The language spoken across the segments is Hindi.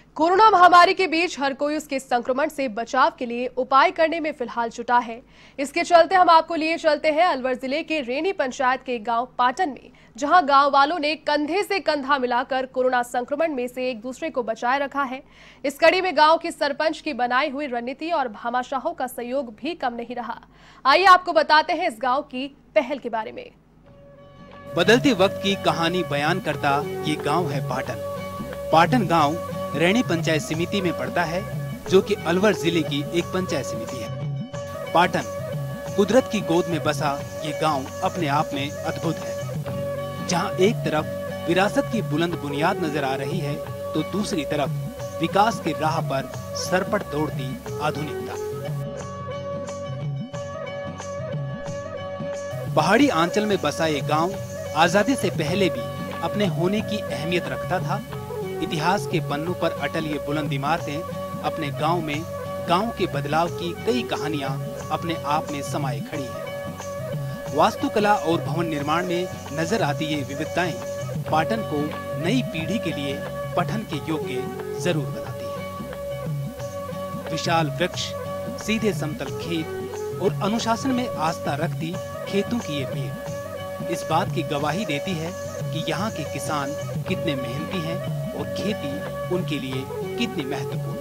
कोरोना महामारी के बीच हर कोई उसके संक्रमण से बचाव के लिए उपाय करने में फिलहाल जुटा है। इसके चलते हम आपको लिए चलते हैं अलवर जिले के रेनी पंचायत के गांव पाटन में, जहां गांव वालों ने कंधे से कंधा मिलाकर कोरोना संक्रमण में से एक दूसरे को बचाए रखा है। इस कड़ी में गांव की सरपंच की बनाई हुई रणनीति और भामाशाहों का सहयोग भी कम नहीं रहा। आइए आपको बताते हैं इस गाँव की पहल के बारे में। बदलते वक्त की कहानी बयान करता ये गांव है पाटन। पाटन गांव रैणी पंचायत समिति में पड़ता है, जो कि अलवर जिले की एक पंचायत समिति है। पाटन कुदरत की गोद में बसा ये गांव अपने आप में अद्भुत है, जहां एक तरफ विरासत की बुलंद बुनियाद नजर आ रही है, तो दूसरी तरफ विकास की राह पर सरपट दौड़ती आधुनिकता। पहाड़ी आंचल में बसा ये गांव आजादी से पहले भी अपने होने की अहमियत रखता था। इतिहास के पन्नों पर अटल ये बुलंद इमारतें अपने गांव में गांव के बदलाव की कई कहानियां अपने आप में समाये खड़ी हैं। वास्तुकला और भवन निर्माण में नजर आती ये विविधताएं पाटन को नई पीढ़ी के लिए पठन के योग्य जरूर बनाती है। विशाल वृक्ष, सीधे समतल खेत और अनुशासन में आस्था रखती खेतों की ये भीड़ इस बात की गवाही देती है कि यहाँ के किसान कितने मेहनती हैं और खेती उनके लिए कितनी महत्वपूर्ण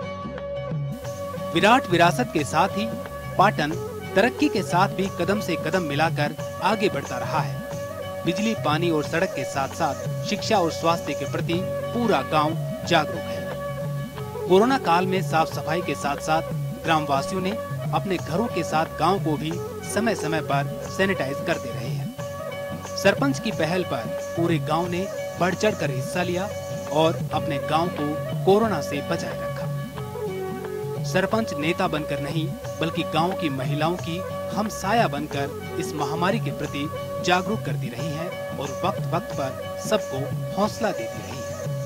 है। विराट विरासत के साथ ही पाटन तरक्की के साथ भी कदम से कदम मिलाकर आगे बढ़ता रहा है। बिजली, पानी और सड़क के साथ साथ शिक्षा और स्वास्थ्य के प्रति पूरा गांव जागरूक है। कोरोना काल में साफ सफाई के साथ साथ ग्रामवासियों ने अपने घरों के साथ गांव को भी समय समय पर सैनिटाइज करते रहे हैं। सरपंच की पहल पर पूरे गांव ने बढ़ चढ़कर हिस्सा लिया और अपने गांव को कोरोना से बचाए रखा। सरपंच नेता बनकर नहीं, बल्कि गांव की महिलाओं की हमसाया बनकर इस महामारी के प्रति जागरूक करती रही हैं और वक्त वक्त पर सबको हौसला देती रही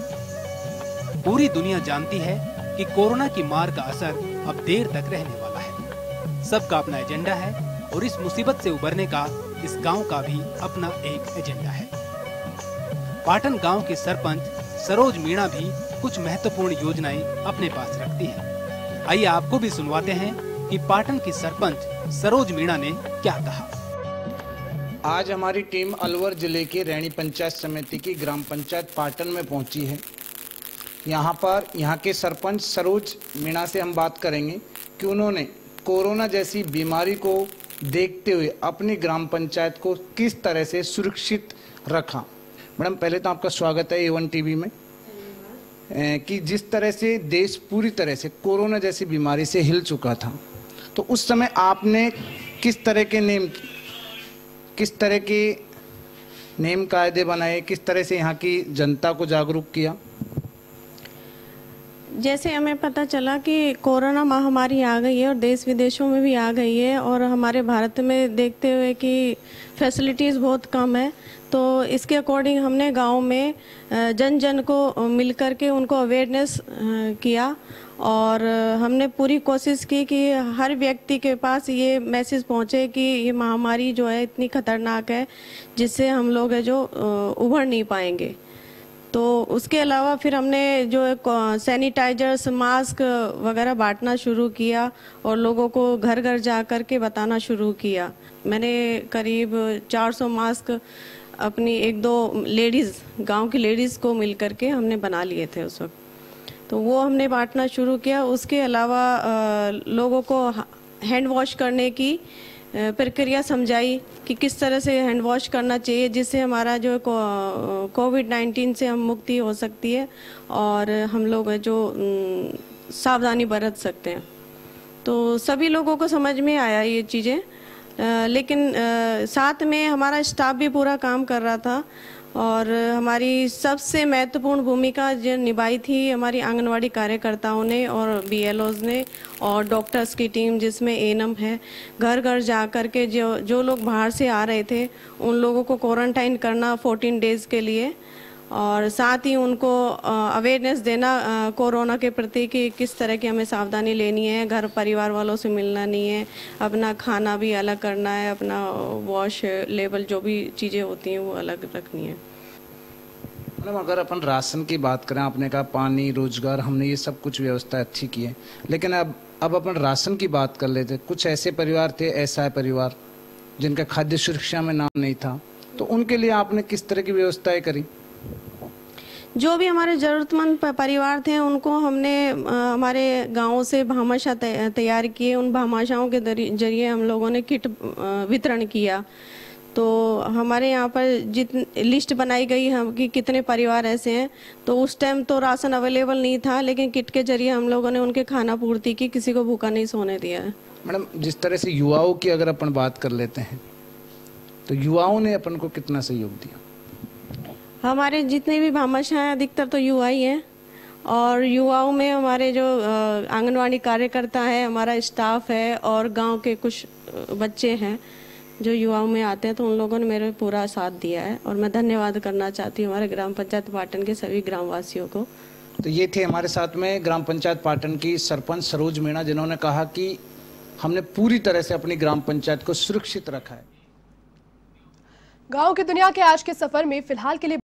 है। पूरी दुनिया जानती है कि कोरोना की मार का असर अब देर तक रहने वाला है। सबका अपना एजेंडा है और इस मुसीबत से उबरने का इस गांव का भी अपना एक एजेंडा है। पाटन गांव के सरपंच सरोज मीणा भी कुछ महत्वपूर्ण योजनाएं अपने पास रखती है। आइए आपको भी सुनवाते हैं कि पाटन की सरपंच सरोज मीणा ने क्या कहा। आज हमारी टीम अलवर जिले के रैणी पंचायत समिति की ग्राम पंचायत पाटन में पहुंची है। यहाँ के सरपंच सरोज मीणा से हम बात करेंगे कि उन्होंने कोरोना जैसी बीमारी को देखते हुए अपनी ग्राम पंचायत को किस तरह से सुरक्षित रखा। मैडम, पहले तो आपका स्वागत है A1 टीवी में। कि जिस तरह से देश पूरी तरह से कोरोना जैसी बीमारी से हिल चुका था, तो उस समय आपने किस तरह के नेम कायदे बनाए, किस तरह से यहाँ की जनता को जागरूक किया? जैसे हमें पता चला कि कोरोना महामारी आ गई है और देश विदेशों में भी आ गई है, और हमारे भारत में देखते हुए कि फैसिलिटीज़ बहुत कम है, तो इसके अकॉर्डिंग हमने गांव में जन जन को मिल कर के उनको अवेयरनेस किया। और हमने पूरी कोशिश की कि हर व्यक्ति के पास ये मैसेज पहुंचे कि ये महामारी जो है इतनी खतरनाक है, जिससे हम लोग है जो उभर नहीं पाएंगे। तो उसके अलावा फिर हमने जो सैनिटाइजर्स, मास्क वगैरह बांटना शुरू किया और लोगों को घर घर जा कर के बताना शुरू किया। मैंने करीब 400 मास्क अपनी 1-2 लेडीज़, गांव की लेडीज़ को मिल कर के हमने बना लिए थे उस वक्त, तो वो हमने बांटना शुरू किया। उसके अलावा लोगों को हैंड वॉश करने की प्रक्रिया समझाई कि किस तरह से हैंड वॉश करना चाहिए, जिससे हमारा जो कोविड-19 से हम मुक्ति हो सकती है और हम लोग जो सावधानी बरत सकते हैं। तो सभी लोगों को समझ में आया ये चीज़ें, लेकिन साथ में हमारा स्टाफ भी पूरा काम कर रहा था। और हमारी सबसे महत्वपूर्ण भूमिका जो निभाई थी हमारी आंगनवाड़ी कार्यकर्ताओं ने और BLOs ने और डॉक्टर्स की टीम, जिसमें ANM है। घर घर जा कर के जो लोग बाहर से आ रहे थे उन लोगों को क्वारंटाइन करना 14 डेज़ के लिए, और साथ ही उनको अवेयरनेस देना कोरोना के प्रति कि किस तरह की हमें सावधानी लेनी है, घर परिवार वालों से मिलना नहीं है, अपना खाना भी अलग करना है, अपना वॉश लेवल जो भी चीज़ें होती हैं वो अलग रखनी है। मैडम अगर अपन राशन की बात करें, आपने कहा पानी, रोजगार, हमने ये सब कुछ व्यवस्था अच्छी की है, लेकिन अब अपन राशन की बात कर लेते। कुछ ऐसे परिवार थे, ऐसा है परिवार जिनका खाद्य सुरक्षा में नाम नहीं था, तो उनके लिए आपने किस तरह की व्यवस्थाएं करी? जो भी हमारे ज़रूरतमंद परिवार थे उनको हमने हमारे गाँव से भामाशाह तैयार किए। उन भामाशाहों के जरिए हम लोगों ने किट वितरण किया। तो हमारे यहाँ पर लिस्ट बनाई गई हम कि कितने परिवार ऐसे हैं, तो उस टाइम तो राशन अवेलेबल नहीं था, लेकिन किट के जरिए हम लोगों ने उनके खाना पूर्ति की, किसी को भूखा नहीं सोने दिया है। मैडम जिस तरह से युवाओं की अगर अपन बात कर लेते हैं, तो युवाओं ने अपन को कितना सहयोग दिया? हमारे जितने भी भामाशाह हैं अधिकतर तो युवा ही हैं, और युवाओं में हमारे जो आंगनवाड़ी कार्यकर्ता है, हमारा स्टाफ है, और गांव के कुछ बच्चे हैं जो युवाओं में आते हैं, तो उन लोगों ने मेरे पूरा साथ दिया है। और मैं धन्यवाद करना चाहती हूँ हमारे ग्राम पंचायत पाटन के सभी ग्रामवासियों को। तो ये थे हमारे साथ में ग्राम पंचायत पाटन की सरपंच सरोज मीणा, जिन्होंने कहा कि हमने पूरी तरह से अपनी ग्राम पंचायत को सुरक्षित रखा है। गांव की दुनिया के आज के सफर में फिलहाल के लिए